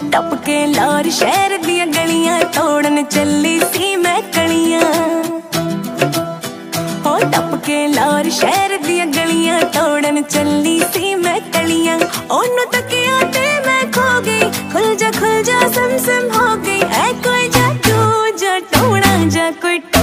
टपके लाहौर शहर दिया गलियां तोड़न चली सी मैं कलियां। ओ टपके लाहौर शहर दिया गलियां तोड़न चली सी मैं कलियां। ओनू तकिया ते मैं खो गई, खुल जा सम हो गई। ऐ कोई जादू जा टोना जा कोई